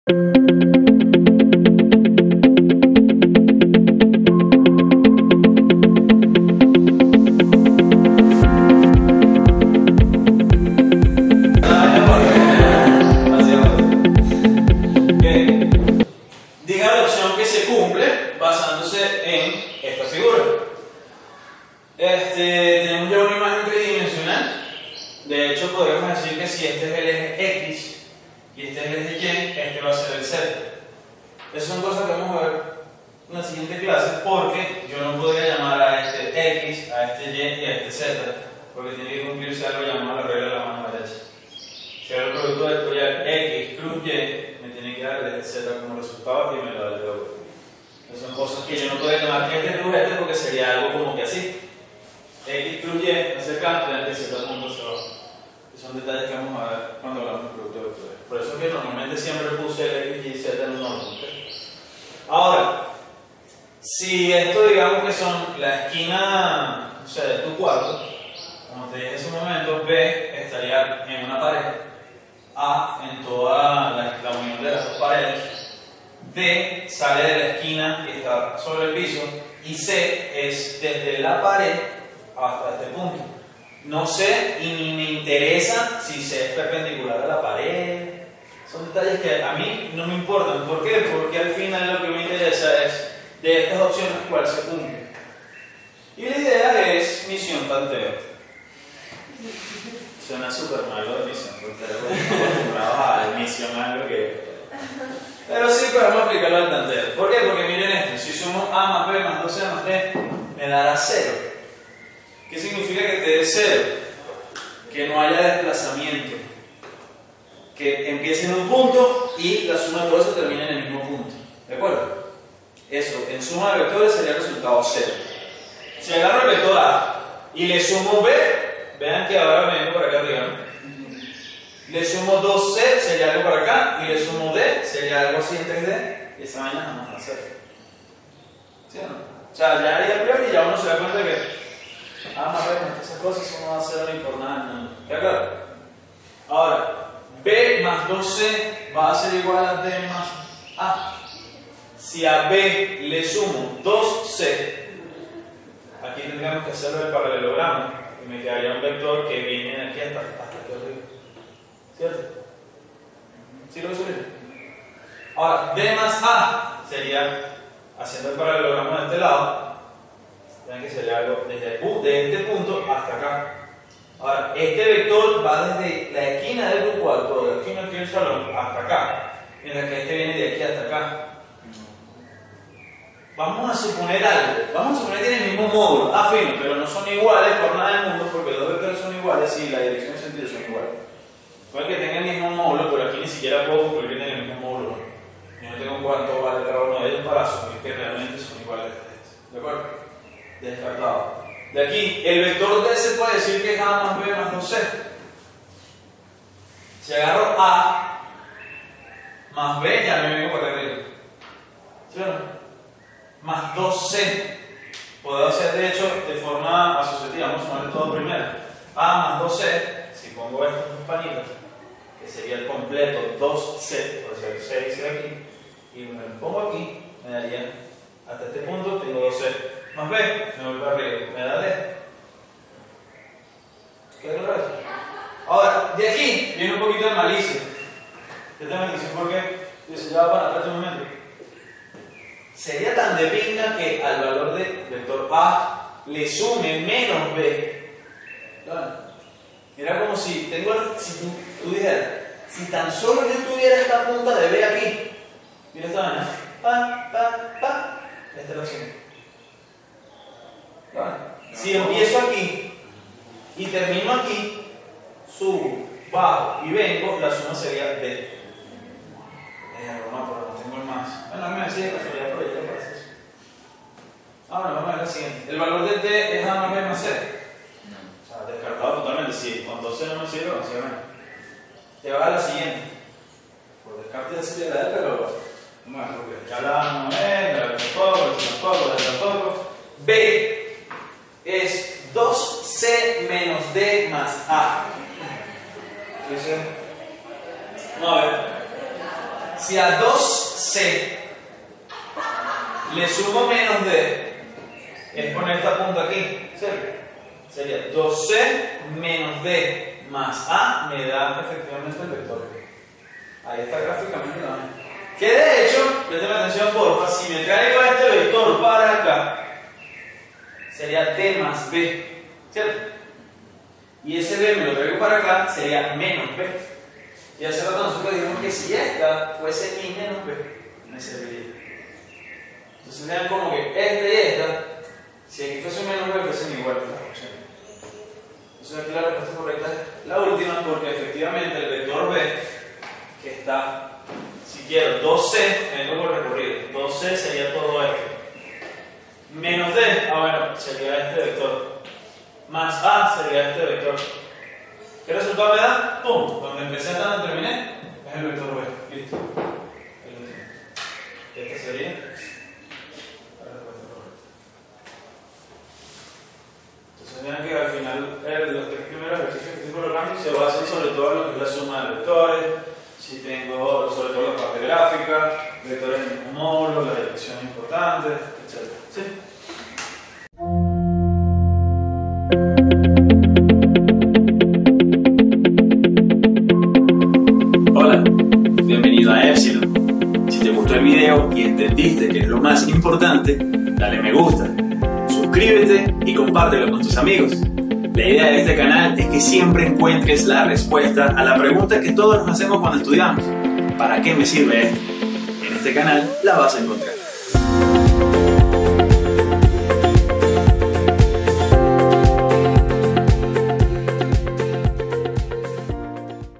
Diga la opción que se cumple basándose en esta figura. Tenemos ya una imagen tridimensional. De hecho, podríamos decir que si este es el eje X y este es el eje Y, este va a ser el Z. Esas son cosas que vamos a ver en la siguiente clase, porque yo no podría llamar a este X, a este Y y a este Z, porque tiene que cumplirse algo llamado la regla de la mano derecha. Si hago el producto vectorial X plus Y, me tiene que dar el eje Z como resultado y me lo da el doble. Esas son cosas que yo no podría llamar este plus este porque sería algo como que así. X plus Y hacia acá, y el Z punto hacia abajo. Son detalles que vamos a ver cuando hablamos del producto vectorial. Por eso que normalmente siempre puse el X y Z en un orden. Ahora, si esto digamos que son la esquina, o sea, de tu cuarto, como te dije en ese momento, B estaría en una pared, A en toda la unión de las dos paredes, D sale de la esquina que está sobre el piso y C es desde la pared hasta este punto. No sé y ni me interesa si C es perpendicular a la pared. Son detalles que a mí no me importan. ¿Por qué? Porque al final lo que me interesa es de estas opciones cuál se cumple. Y la idea es misión tanteo. Suena súper malo de misión tanteo, porque estamos acostumbrados a misión algo que... Pero sí podemos aplicarlo al tanteo. ¿Por qué? Porque miren esto, si sumo A más B más 2C más D, me dará 0. ¿Qué significa que te dé 0? Que no haya desplazamiento. Que empiece en un punto y la suma de todo eso termine en el mismo punto. ¿De acuerdo? Eso, en suma de vectores sería el resultado 0. Si agarro el vector A y le sumo B, vean que ahora vengo por acá arriba. Le sumo 2C, sería algo por acá, y le sumo D, sería algo así en 3D, y esa vaina jamás va a ser. ¿Sí o no? O sea, ya ahí a priori ya uno se da cuenta de que más B, esas cosas eso no va a ser importante. ¿Queda claro? Ahora, B más 2C va a ser igual a D más A. Si a B le sumo 2C, aquí tendríamos que hacerlo el paralelogramo y me quedaría un vector que viene aquí hasta aquí arriba. ¿Cierto? ¿Sí lo ves bien? Ahora, D más A sería, haciendo el paralelogramo de este lado, vean que sería algo desde este punto hasta acá. Ahora, este vector va desde la esquina del cuarto, de la esquina aquí del salón, hasta acá, mientras que este viene de aquí hasta acá. Vamos a suponer algo, vamos a suponer que tienen el mismo módulo, afín, pero no son iguales por nada del mundo, porque los dos vectores son iguales y la dirección y el sentido son iguales. Puede que tengan el mismo módulo, pero aquí ni siquiera puedo concluir que tengan el mismo módulo. Yo no tengo cuánto vale cada uno de ellos para asumir que realmente son iguales a este. ¿De acuerdo? Descartado. De aquí, el vector D se puede decir que es A más B más 2C. Si agarro A más B, ya me vengo para arriba. ¿Sí o no? Más 2C. Puedo hacer, de hecho, de forma asociativa. Vamos a sumarle todo primero. A más 2C, si pongo estas dos panitas, que sería el completo 2C, por ser 6 de aquí, y me lo pongo aquí, me daría, hasta este punto tengo 2C. Más B, me voy para arriba, me da D. ¿Qué es lo eso? Ahora, de aquí viene un poquito de malicia. Esta malicia porque se lleva para atrás un momento. Sería tan de pinga que al valor de vector A le sume menos B. ¿Claro? Era como si tengo, si tú dijeras, si tan solo yo tuviera esta punta de B aquí, mira esta vaina, esta es la suma. ¿Vale? Si empiezo aquí y termino aquí, subo, bajo y vengo, la suma sería D. No, pero no tengo el más. Bueno, a mí me decía casualidad, pero ya parece eso. Ahora vamos a ver la siguiente. El valor de D es A más B más C. O sea, descartado totalmente. Si con 12 no me sirve, no sirve menos. Te va a la siguiente. Por descarte ya sería la D, pero bueno, porque ya la tampoco. B es 2C menos D más A. ¿Qué es eso? Vamos a ver. si a 2C le sumo menos D, es poner esta punta aquí, ¿cierto? Sería 2C menos D más A me da efectivamente el vector B. Ahí está gráficamente también. Que de hecho, presten atención porfa, si me traigo este vector para acá, sería D más B, ¿cierto? Y ese B me lo traigo para acá, sería menos B. Y hace rato nosotros dijimos que si esta fuese I menos B, me serviría. Entonces vean como que esta y esta, si aquí fuese menos B, fuesen iguales las opciones. Entonces aquí la respuesta correcta es la última, porque efectivamente el vector B, que está, si quiero 2C, tengo por recorrido, 2C sería todo esto. Menos D, bueno, sería este vector. Más A sería este vector. ¿Qué resultado me da? ¡Pum! Donde empecé hasta donde terminé, es el vector B. Listo. El último. Este sería la respuesta correcta. Entonces vean que al final los tres primeros ejercicios que estoy colocando se basan sobre todo en lo que es la suma de vectores. Si tengo sobre todo la parte gráfica, vectores en el mismo módulo, las direcciones importantes, etc. ¿Sí? Hola, bienvenido a Epsilon. Si te gustó el video y entendiste que es lo más importante, dale me gusta, suscríbete y compártelo con tus amigos. La idea de este canal es que siempre encuentres la respuesta a la pregunta que todos nos hacemos cuando estudiamos: ¿para qué me sirve esto? En este canal la vas a encontrar.